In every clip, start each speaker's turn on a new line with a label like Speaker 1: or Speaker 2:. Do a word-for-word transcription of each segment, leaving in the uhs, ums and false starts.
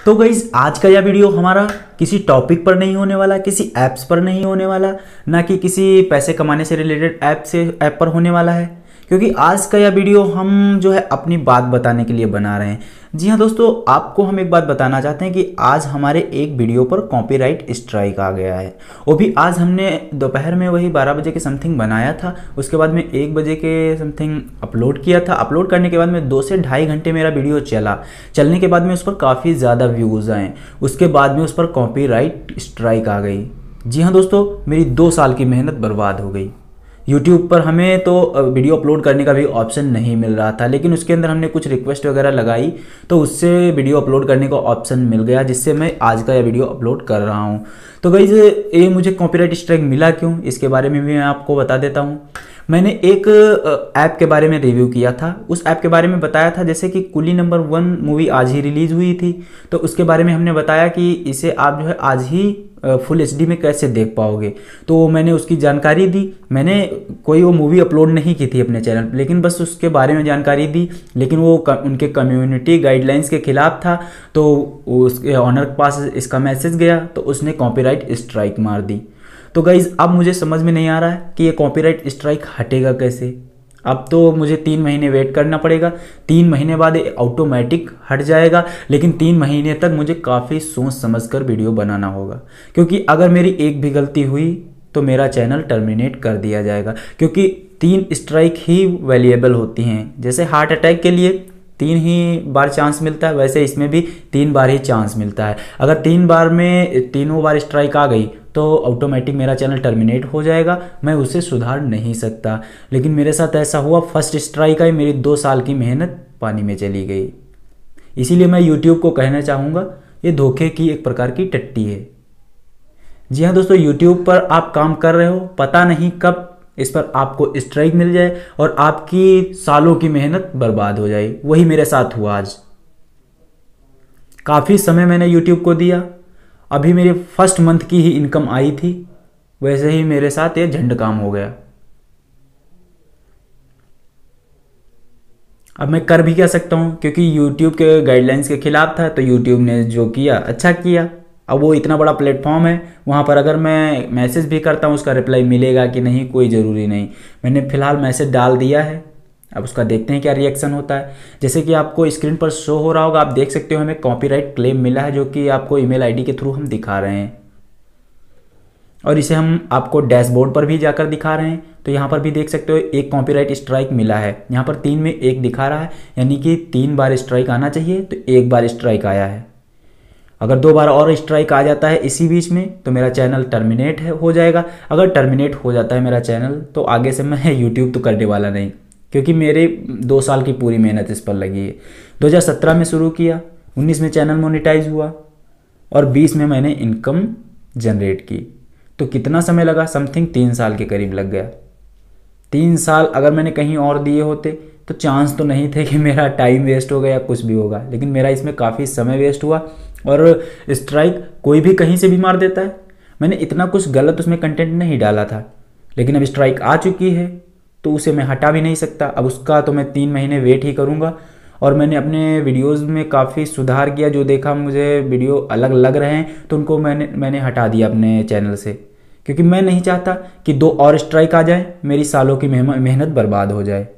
Speaker 1: तो गाइस आज का यह वीडियो हमारा किसी टॉपिक पर नहीं होने वाला, किसी ऐप्स पर नहीं होने वाला, ना कि किसी पैसे कमाने से रिलेटेड ऐप से ऐप पर होने वाला है। क्योंकि आज का यह वीडियो हम जो है अपनी बात बताने के लिए बना रहे हैं। जी हाँ दोस्तों, आपको हम एक बात बताना चाहते हैं कि आज हमारे एक वीडियो पर कॉपीराइट स्ट्राइक आ गया है। वो भी आज हमने दोपहर में वही बारह बजे के समथिंग बनाया था, उसके बाद में एक बजे के समथिंग अपलोड किया था। अपलोड करने के बाद में दो से ढाई घंटे मेरा वीडियो चला। चलने के बाद में उस पर काफ़ी ज़्यादा व्यूज़ आए, उसके बाद में उस पर कॉपीराइट स्ट्राइक आ गई। जी हाँ दोस्तों, मेरी दो साल की मेहनत बर्बाद हो गई। यूट्यूब पर हमें तो वीडियो अपलोड करने का भी ऑप्शन नहीं मिल रहा था, लेकिन उसके अंदर हमने कुछ रिक्वेस्ट वगैरह लगाई तो उससे वीडियो अपलोड करने का ऑप्शन मिल गया, जिससे मैं आज का यह वीडियो अपलोड कर रहा हूं। तो गाइस ये मुझे कॉपीराइट स्ट्राइक मिला क्यों, इसके बारे में भी मैं आपको बता देता हूं। मैंने एक ऐप के बारे में रिव्यू किया था, उस ऐप के बारे में बताया था जैसे कि कुली नंबर वन मूवी आज ही रिलीज़ हुई थी, तो उसके बारे में हमने बताया कि इसे आप जो है आज ही फुल एच डी में कैसे देख पाओगे। तो मैंने उसकी जानकारी दी। मैंने कोई वो मूवी अपलोड नहीं की थी अपने चैनल पर, लेकिन बस उसके बारे में जानकारी दी, लेकिन वो उनके कम्युनिटी गाइडलाइंस के खिलाफ था। तो उसके ऑनर के पास इसका मैसेज गया तो उसने कॉपीराइट स्ट्राइक मार दी। तो गाइज अब मुझे समझ में नहीं आ रहा है कि ये कॉपीराइट स्ट्राइक हटेगा कैसे। अब तो मुझे तीन महीने वेट करना पड़ेगा, तीन महीने बाद ऑटोमेटिक हट जाएगा, लेकिन तीन महीने तक मुझे काफ़ी सोच समझकर वीडियो बनाना होगा। क्योंकि अगर मेरी एक भी गलती हुई तो मेरा चैनल टर्मिनेट कर दिया जाएगा। क्योंकि तीन स्ट्राइक ही वैल्यूएबल होती हैं। जैसे हार्ट अटैक के लिए तीन ही बार चांस मिलता है, वैसे इसमें भी तीन बार ही चांस मिलता है। अगर तीन बार में तीनों बार स्ट्राइक आ गई तो ऑटोमेटिक मेरा चैनल टर्मिनेट हो जाएगा, मैं उसे सुधार नहीं सकता। लेकिन मेरे साथ ऐसा हुआ, फर्स्ट स्ट्राइक आई, मेरी दो साल की मेहनत पानी में चली गई। इसीलिए मैं यूट्यूब को कहना चाहूँगा, ये धोखे की एक प्रकार की टट्टी है। जी हाँ दोस्तों, यूट्यूब पर आप काम कर रहे हो, पता नहीं कब इस पर आपको स्ट्राइक मिल जाए और आपकी सालों की मेहनत बर्बाद हो जाए। वही मेरे साथ हुआ आज। काफ़ी समय मैंने यूट्यूब को दिया, अभी मेरे फर्स्ट मंथ की ही इनकम आई थी, वैसे ही मेरे साथ ये झंड काम हो गया। अब मैं कर भी क्या सकता हूँ, क्योंकि यूट्यूब के गाइडलाइंस के खिलाफ था। तो यूट्यूब ने जो किया अच्छा किया। अब वो इतना बड़ा प्लेटफॉर्म है, वहाँ पर अगर मैं मैसेज भी करता हूँ उसका रिप्लाई मिलेगा कि नहीं कोई ज़रूरी नहीं। मैंने फ़िलहाल मैसेज डाल दिया है, अब उसका देखते हैं क्या रिएक्शन होता है। जैसे कि आपको स्क्रीन पर शो हो रहा होगा, आप देख सकते हो हमें कॉपीराइट क्लेम मिला है, जो कि आपको ईमेल आईडी के थ्रू हम दिखा रहे हैं। और इसे हम आपको डैशबोर्ड पर भी जाकर दिखा रहे हैं। तो यहाँ पर भी देख सकते हो एक कॉपीराइट स्ट्राइक मिला है। यहाँ पर तीन में एक दिखा रहा है, यानी कि तीन बार स्ट्राइक आना चाहिए, तो एक बार स्ट्राइक आया है। अगर दो बार और स्ट्राइक आ जाता है इसी बीच में तो मेरा चैनल टर्मिनेट है हो जाएगा। अगर टर्मिनेट हो जाता है मेरा चैनल तो आगे से मैं यूट्यूब तो करने वाला नहीं, क्योंकि मेरे दो साल की पूरी मेहनत इस पर लगी है। दो हज़ार सत्रह में शुरू किया, उन्नीस में चैनल मोनेटाइज हुआ और बीस में मैंने इनकम जनरेट की। तो कितना समय लगा, समथिंग तीन साल के करीब लग गया। तीन साल अगर मैंने कहीं और दिए होते तो चांस तो नहीं थे कि मेरा टाइम वेस्ट हो गया या कुछ भी होगा, लेकिन मेरा इसमें काफ़ी समय वेस्ट हुआ। और स्ट्राइक कोई भी कहीं से भी मार देता है। मैंने इतना कुछ गलत उसमें कंटेंट नहीं डाला था, लेकिन अब स्ट्राइक आ चुकी है तो उसे मैं हटा भी नहीं सकता। अब उसका तो मैं तीन महीने वेट ही करूँगा। और मैंने अपने वीडियोज़ में काफ़ी सुधार किया, जो देखा मुझे वीडियो अलग लग रहे हैं तो उनको मैंने मैंने हटा दिया अपने चैनल से, क्योंकि मैं नहीं चाहता कि दो और स्ट्राइक आ जाए, मेरी सालों की मेहनत बर्बाद हो जाए।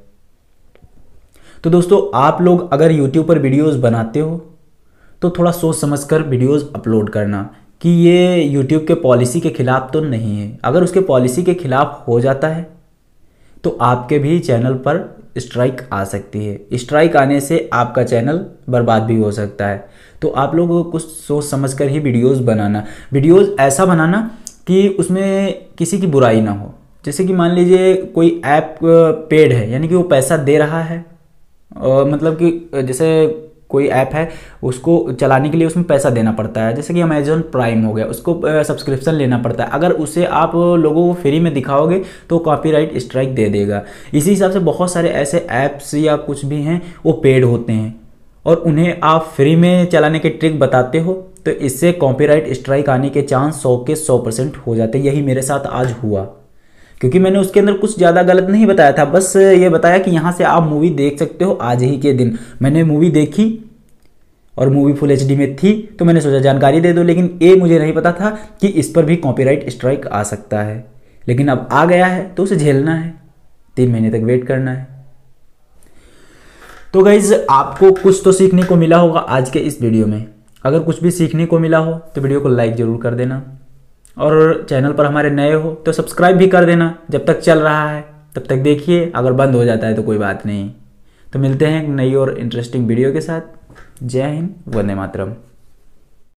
Speaker 1: तो दोस्तों, आप लोग अगर यूट्यूब पर वीडियोज़ बनाते हो तो थोड़ा सोच समझकर वीडियोज़ अपलोड करना कि ये यूट्यूब के पॉलिसी के खिलाफ तो नहीं है। अगर उसके पॉलिसी के खिलाफ हो जाता है तो आपके भी चैनल पर स्ट्राइक आ सकती है। स्ट्राइक आने से आपका चैनल बर्बाद भी हो सकता है। तो आप लोगों को कुछ सोच समझकर ही वीडियोज़ बनाना। वीडियोज़ ऐसा बनाना कि उसमें किसी की बुराई ना हो। जैसे कि मान लीजिए कोई ऐप पेड है, यानी कि वो पैसा दे रहा है, और मतलब कि जैसे कोई ऐप है उसको चलाने के लिए उसमें पैसा देना पड़ता है, जैसे कि अमेजॉन प्राइम हो गया, उसको सब्सक्रिप्शन लेना पड़ता है। अगर उसे आप लोगों को फ्री में दिखाओगे तो कॉपीराइट स्ट्राइक दे देगा। इसी हिसाब से बहुत सारे ऐसे ऐप्स या कुछ भी हैं वो पेड होते हैं और उन्हें आप फ्री में चलाने के ट्रिक बताते हो, तो इससे कॉपीराइट स्ट्राइक आने के चांस सौ के सौ परसेंट हो जाते हैं। यही मेरे साथ आज हुआ, क्योंकि मैंने उसके अंदर कुछ ज़्यादा गलत नहीं बताया था, बस ये बताया कि यहाँ से आप मूवी देख सकते हो आज ही के दिन। मैंने मूवी देखी और मूवी फुल एच डी में थी, तो मैंने सोचा जानकारी दे दो। लेकिन ये मुझे नहीं पता था कि इस पर भी कॉपीराइट स्ट्राइक आ सकता है। लेकिन अब आ गया है तो उसे झेलना है, तीन महीने तक वेट करना है। तो गाइज आपको कुछ तो सीखने को मिला होगा आज के इस वीडियो में। अगर कुछ भी सीखने को मिला हो तो वीडियो को लाइक ज़रूर कर देना, और चैनल पर हमारे नए हो तो सब्सक्राइब भी कर देना। जब तक चल रहा है तब तक देखिए, अगर बंद हो जाता है तो कोई बात नहीं। तो मिलते हैं एक नई और इंटरेस्टिंग वीडियो के साथ। जय हिंद, वंदे मातरम।